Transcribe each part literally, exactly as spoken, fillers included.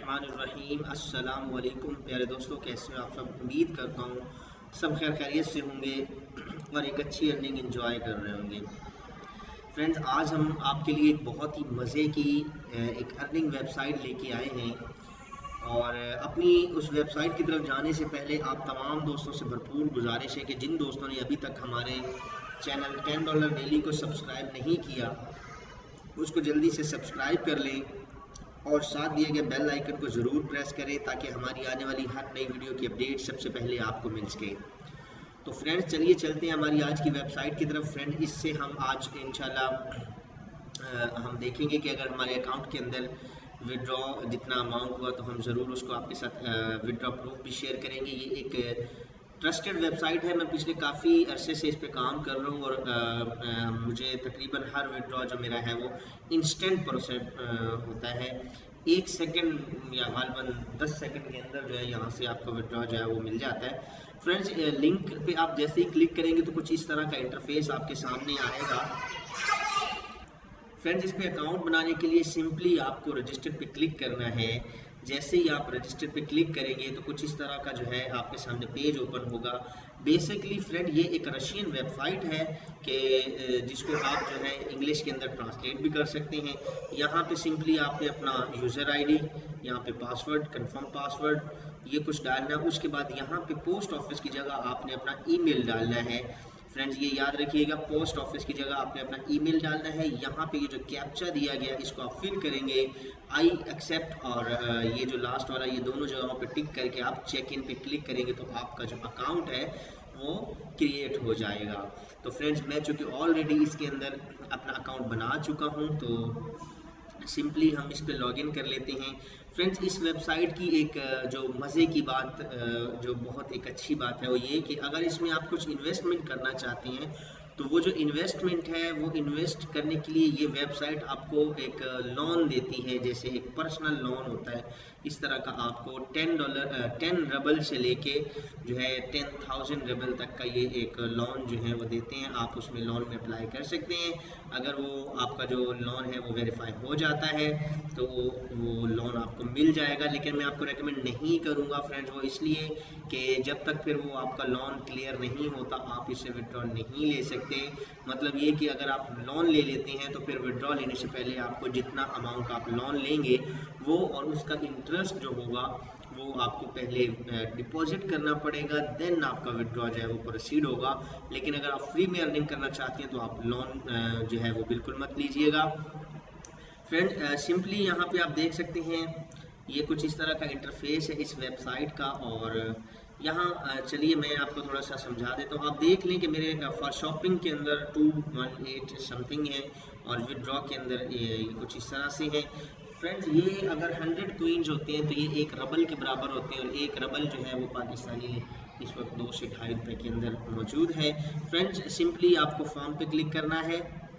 बिस्मिल्लाहिर्रहमानिर्रहीम। अस्सलाम वालेकुम प्यारे दोस्तों, कैसे हो आप सब? उम्मीद करता हूँ सब खैर खैरियत से होंगे और एक अच्छी अर्निंग एंजॉय कर रहे होंगे। फ्रेंड्स, आज हम आपके लिए एक बहुत ही मज़े की एक अर्निंग वेबसाइट लेके आए हैं और अपनी उस वेबसाइट की तरफ जाने से पहले आप तमाम दोस्तों से भरपूर गुजारिश है कि जिन दोस्तों ने अभी तक हमारे चैनल टेन डॉलर डेली को सब्सक्राइब नहीं किया उसको जल्दी से सब्सक्राइब कर लें और साथ दिए गए बेल आइकन को ज़रूर प्रेस करें ताकि हमारी आने वाली हर नई वीडियो की अपडेट सबसे पहले आपको मिल सके। तो फ्रेंड्स, चलिए चलते हैं हमारी आज की वेबसाइट की तरफ। फ्रेंड, इससे हम आज इंशाल्लाह हम देखेंगे कि अगर हमारे अकाउंट के अंदर विड्रॉ जितना अमाउंट हुआ तो हम ज़रूर उसको आपके साथ विड्रॉ प्रूफ भी शेयर करेंगे। ये एक ट्रस्टेड वेबसाइट है, मैं पिछले काफ़ी अरसे से इस पे काम कर रहा हूँ और आ, आ, मुझे तकरीबन हर विड्रॉ जो मेरा है वो इंस्टेंट प्रोसेस होता है। एक सेकंड या गालबन दस सेकंड के अंदर जो है यहाँ से आपको विड्रॉ जो है वो मिल जाता है। फ्रेंड्स, लिंक पे आप जैसे ही क्लिक करेंगे तो कुछ इस तरह का इंटरफेस आपके सामने आएगा। फ्रेंड्स, इस पे अकाउंट बनाने के लिए सिंपली आपको रजिस्टर पे क्लिक करना है। जैसे ही आप रजिस्टर पे क्लिक करेंगे तो कुछ इस तरह का जो है आपके सामने पेज ओपन होगा। बेसिकली फ्रेंड, ये एक रशियन वेबसाइट है कि जिसको आप जो है इंग्लिश के अंदर ट्रांसलेट भी कर सकते हैं। यहाँ पे सिंपली आपने अपना यूज़र आईडी, यहाँ पे पासवर्ड, कंफर्म पासवर्ड ये कुछ डालना है। उसके बाद यहाँ पे पोस्ट ऑफिस की जगह आपने अपना ईमेल डालना है। फ्रेंड्स, ये याद रखिएगा, पोस्ट ऑफिस की जगह आपने अपना ईमेल डालना है। यहाँ पे ये जो कैप्चा दिया गया इसको आप फिल करेंगे, आई एक्सेप्ट, और ये जो लास्ट वाला ये दोनों जगहों पे टिक करके आप चेक इन पे क्लिक करेंगे तो आपका जो अकाउंट है वो क्रिएट हो जाएगा। तो फ्रेंड्स, मैं चूँकि ऑलरेडी इसके अंदर अपना अकाउंट बना चुका हूँ तो सिंपली हम इस पे लॉगिन कर लेते हैं। फ्रेंड्स, इस वेबसाइट की एक जो मज़े की बात, जो बहुत एक अच्छी बात है वो ये कि अगर इसमें आप कुछ इन्वेस्टमेंट करना चाहते हैं तो वो जो इन्वेस्टमेंट है वो इन्वेस्ट करने के लिए ये वेबसाइट आपको एक लोन देती है, जैसे एक पर्सनल लोन होता है इस तरह का। आपको टेन डॉलर टेन रबल से लेके जो है टेन थाउजेंड रबल तक का ये एक लोन जो है वो देते हैं। आप उसमें लोन में अप्लाई कर सकते हैं। अगर वो आपका जो लोन है वो वेरीफाई हो जाता है तो वो लोन आपको मिल जाएगा। लेकिन मैं आपको रेकमेंड नहीं करूँगा फ्रेंड्स, वो इसलिए कि जब तक फिर वो आपका लोन क्लियर नहीं होता आप इसे विड्रॉ नहीं ले सकते। मतलब ये कि अगर आप लोन ले लेते हैं तो फिर विड्रॉ लेने से पहले आपको जितना अमाउंट आप लोन लेंगे वो और उसका इंटरेस्ट जो होगा वो आपको पहले डिपॉजिट करना पड़ेगा, देन आपका विड्रॉ जो है वो प्रोसीड होगा। लेकिन अगर आप फ्री में अर्निंग करना चाहते हैं तो आप लोन जो है वो बिल्कुल मत लीजिएगा। फ्रेंड, सिंपली यहाँ पे आप देख सकते हैं ये कुछ इस तरह का इंटरफेस है इस वेबसाइट का। और यहाँ चलिए मैं आपको थोड़ा सा समझा देता हूँ। आप देख लें कि मेरे फॉर शॉपिंग के अंदर टू वन एट समथिंग है और विड्रॉ के अंदर ये कुछ इस तरह से है। फ्रेंड्स, ये अगर हंड्रेड क्वींस होते हैं तो ये एक रबल के बराबर होते हैं और एक रबल जो है वो पाकिस्तानी इस वक्त दो से ढाई रुपये के अंदर मौजूद है। फ्रेंड्स, सिंपली आपको फॉर्म पे क्लिक करना है।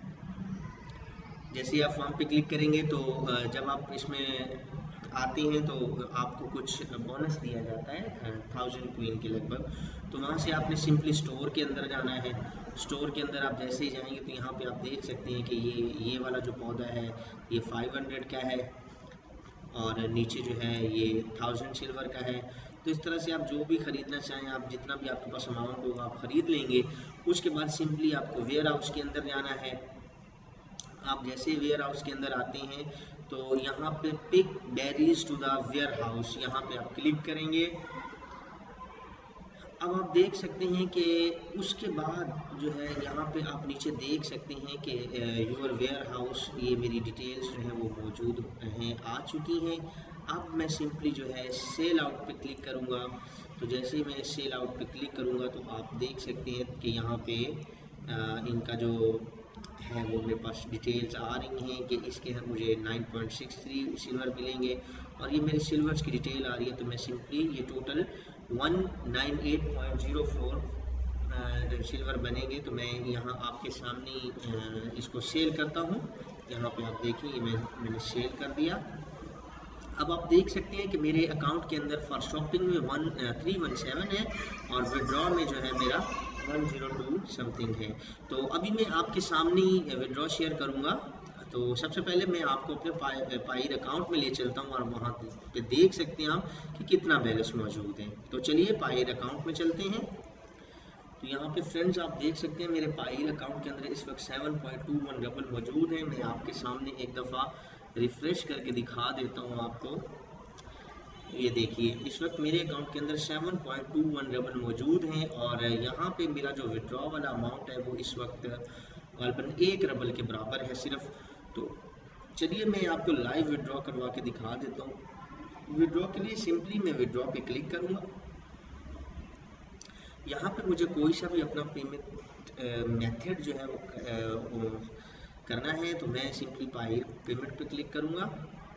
जैसे आप फॉर्म पे क्लिक करेंगे तो जब आप इसमें आते हैं तो आपको कुछ बोनस दिया जाता है थाउजेंड क्वीन के लगभग। तो वहाँ से आपने सिंपली स्टोर के अंदर जाना है। स्टोर के अंदर आप जैसे ही जाएंगे तो यहाँ पे आप देख सकते हैं कि ये ये वाला जो पौधा है ये फाइव हंड्रेड का है और नीचे जो है ये थाउजेंड सिल्वर का है। तो इस तरह से आप जो भी ख़रीदना चाहें, आप जितना भी आपके पास अमाउंट होगा आप ख़रीद लेंगे। उसके बाद सिंपली आपको वेयर हाउस के अंदर जाना है। आप जैसे वेयर हाउस के अंदर आते हैं तो यहाँ पे pick berries to the warehouse, यहाँ पे आप क्लिक करेंगे। अब आप देख सकते हैं कि उसके बाद जो है यहाँ पे आप नीचे देख सकते हैं कि यूर वेयर हाउस, ये मेरी डिटेल्स जो है वो मौजूद हैं, आ चुकी हैं। अब मैं सिंपली जो है सेल आउट पे क्लिक करूँगा। तो जैसे ही मैं सेल आउट पे क्लिक करूँगा तो आप देख सकते हैं कि यहाँ पे आ, इनका जो है वो मेरे पास डिटेल्स आ रही हैं कि इसके हम मुझे nine point six three silver मिलेंगे और ये मेरे सिल्वर्स की डिटेल आ रही है। तो मैं सिंपली ये total one nine eight point zero four silver बनेंगे। तो मैं यहाँ आपके सामने इसको सेल करता हूँ। यहाँ पे आप देखें ये मैं मैंने सेल कर दिया। अब आप देख सकते हैं कि मेरे अकाउंट के अंदर फॉर शॉपिंग में वन थ्री वन सेवन है और विड्रॉ में जो है मेरा वन ज़ीरो टू समथिंग है। तो अभी मैं आपके सामने विड्रॉ शेयर करूंगा। तो तो सबसे पहले मैं आपको अपने पाई पायर अकाउंट में ले चलता हूँ और वहाँ पे देख सकते हैं आप कि कितना बैलेंस मौजूद है। तो चलिए पायर अकाउंट में चलते हैं। तो यहाँ पे फ्रेंड्स आप देख सकते हैं मेरे पायर अकाउंट के अंदर इस वक्त seven point two one ruble मौजूद है। मैं आपके सामने एक दफ़ा रिफ्रेश करके दिखा देता हूँ आपको। ये देखिए इस वक्त मेरे अकाउंट के अंदर seven point two one ruble मौजूद हैं और यहाँ पे मेरा जो विड्रॉ वाला अमाउंट है वो इस वक्त गालबन एक रबल के बराबर है सिर्फ। तो चलिए मैं आपको लाइव विड्रॉ करवा के दिखा देता हूँ। विड्रॉ के लिए सिंपली मैं विड्रॉ पे क्लिक करूँगा। यहाँ पे मुझे कोई सा भी अपना पेमेंट मेथड जो है वो, आ, वो करना है, तो मैं सिंपली पायर पेमेंट पे क्लिक करूँगा।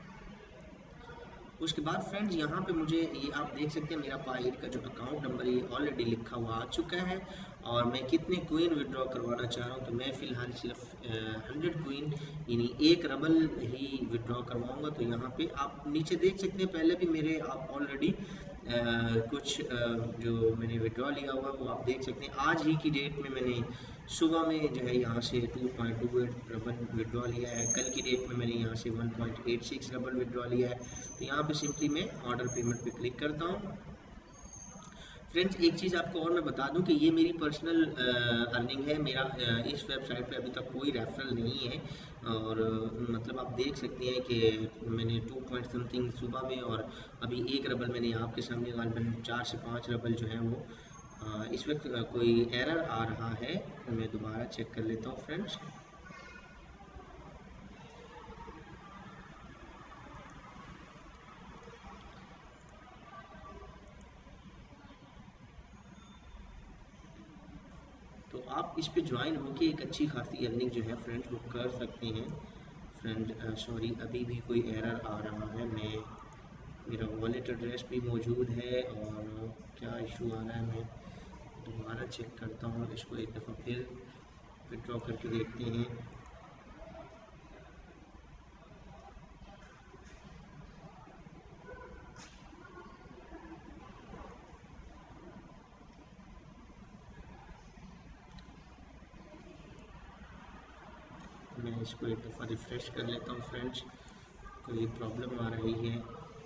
उसके बाद फ्रेंड्स यहाँ पे मुझे ये आप देख सकते हैं मेरा पायर का जो अकाउंट नंबर ये ऑलरेडी लिखा हुआ आ चुका है और मैं कितने क्वीन विड्रॉ करवाना चाह रहा हूँ। तो मैं फ़िलहाल सिर्फ हंड्रेड क्वीन यानी एक रबल ही विड्रॉ करवाऊँगा। तो यहाँ पे आप नीचे देख सकते हैं पहले भी मेरे आप ऑलरेडी कुछ आ, जो मैंने विड्रॉ लिया हुआ वो आप देख सकते हैं। आज ही की डेट में मैंने सुबह में जो है यहाँ से two point two eight ruble withdraw लिया है। कल की डेट में मैंने यहाँ से one point eight six ruble withdraw लिया है। तो यहाँ पे सिंपली मैं ऑर्डर पेमेंट पे क्लिक करता हूँ। फ्रेंड्स एक चीज़ आपको और मैं बता दूं कि ये मेरी पर्सनल अर्निंग है। मेरा आ, इस वेबसाइट पे अभी तक कोई रेफरल नहीं है और आ, मतलब आप देख सकते हैं कि मैंने टू पॉइंट समथिंग सुबह में और अभी एक रबल मैंने आपके सामने गालबन चार से पाँच रबल जो है वो आ, इस वक्त कोई एरर आ रहा है। तो मैं दोबारा चेक कर लेता हूँ फ्रेंड्स। तो आप इस पे ज्वाइन होके एक अच्छी खासी अर्निंग जो है फ्रेंड्स वो कर सकते हैं। फ्रेंड सॉरी अभी भी कोई एरर आ रहा है। मैं मेरा वॉलेट एड्रेस भी मौजूद है और क्या इशू आ रहा है मैं दोबारा चेक करता हूँ। इसको एक दफ़ा फिर विड्रॉ करके देखते हैं। मैं इसको एक दफ़ा रिफ़्रेश कर लेता हूँ फ्रेंड्स, कोई प्रॉब्लम आ रही है।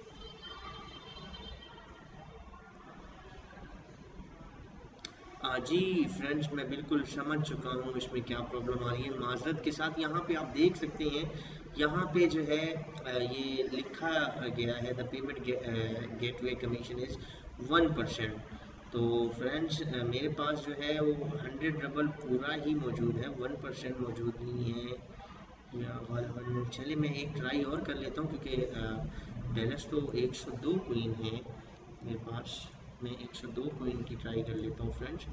जी फ्रेंड्स मैं बिल्कुल समझ चुका हूँ इसमें क्या प्रॉब्लम आ रही है। माज़रत के साथ यहाँ पे आप देख सकते हैं यहाँ पे जो है ये लिखा गया है the payment gateway commission is one percent. तो फ्रेंड्स मेरे पास जो है वो हंड्रेड रबल पूरा ही मौजूद है, वन परसेंट मौजूद नहीं है। या चलिए मैं एक ट्राई और कर लेता हूँ क्योंकि बैलेंस तो एक सौ दो क्वीन है मेरे पास। मैं एक सौ दो क्वीन की ट्राई कर लेता हूँ फ्रेंड्स।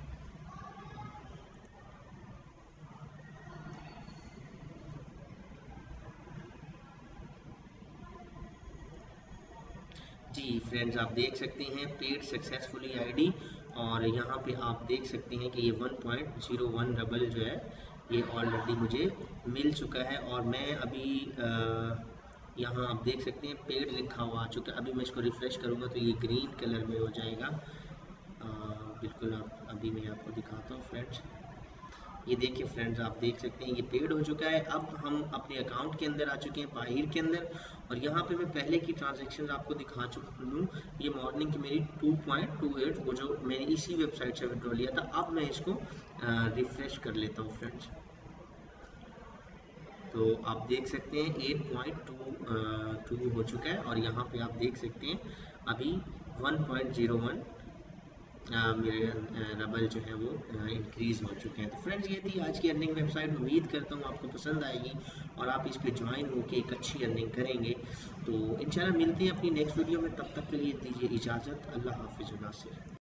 जी फ्रेंड्स आप देख सकते हैं पेड सक्सेसफुली आईडी और यहाँ पे आप देख सकते हैं कि ये one point zero one ruble जो है ये ऑलरेडी मुझे मिल चुका है और मैं अभी यहाँ आप देख सकते हैं पेड लिखा हुआ आ चुका है। अभी मैं इसको रिफ़्रेश करूँगा तो ये ग्रीन कलर में हो जाएगा। आ, बिल्कुल आप अभी मैं आपको दिखाता हूँ फ्रेंड्स। ये देखिए फ्रेंड्स आप देख सकते हैं ये पेड हो चुका है। अब हम अपने अकाउंट के अंदर आ चुके हैं पायर के अंदर और यहाँ पे मैं पहले की ट्रांजैक्शन आपको दिखा चुका हूँ। ये मॉर्निंग की मेरी टू पॉइंट टू एट वो जो मैंने इसी वेबसाइट से विड्रॉ लिया था। अब मैं इसको रिफ़्रेश कर लेता हूँ फ्रेंड्स। तो आप देख सकते हैं एट पॉइंट टू टू हो चुका है और यहाँ पे आप देख सकते हैं अभी वन पॉइंट ज़ीरो वन मेरे रबल जो है वो इंक्रीज़ हो चुके हैं। तो फ्रेंड्स ये थी आज की अर्निंग वेबसाइट। उम्मीद करता हूँ आपको पसंद आएगी और आप इस पे ज्वाइन होकर एक अच्छी अर्निंग करेंगे। तो इंशाल्लाह मिलते हैं अपनी नेक्स्ट वीडियो में, तब तक के लिए दीजिए इजाज़त। अल्लाह हाफिज़। नासिर।